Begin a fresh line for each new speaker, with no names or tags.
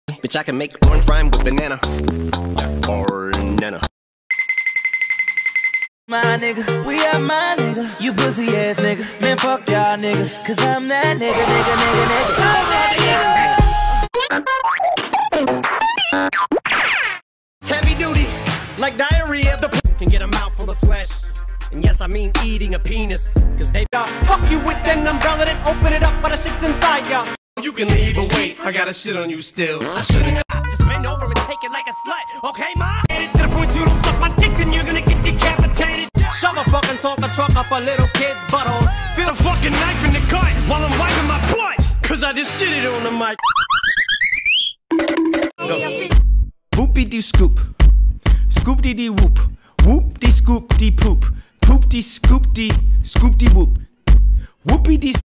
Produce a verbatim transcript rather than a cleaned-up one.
Bitch, I can make orange rhyme with banana. Or nana.
My nigga, we are my nigga. You pussy ass nigga. Man, fuck y'all niggas. Cause I'm that nigga, nigga, nigga, nigga.
It's heavy duty, like diarrhea. The p can get a mouthful of flesh. And yes, I mean eating a penis. Cause they got fuck you with an umbrella and open it up, but the shit's inside ya. You can leave, but wait, I got a shit on you still. I shouldn't have. Just bend over and take it like a slut, okay, ma? And to the point you don't suck my dick, then you're gonna get decapitated. Shove a fucking Tonka truck up a little kid's butthole. Feel a fucking knife in the gut while I'm wiping my butt. Cause I just shitted on the mic. Go. Whoopie dee scoop. Scoop dee dee whoop. Whoop dee scoop dee poop. Poop dee scoop dee scoop dee whoop. Whoopie dee.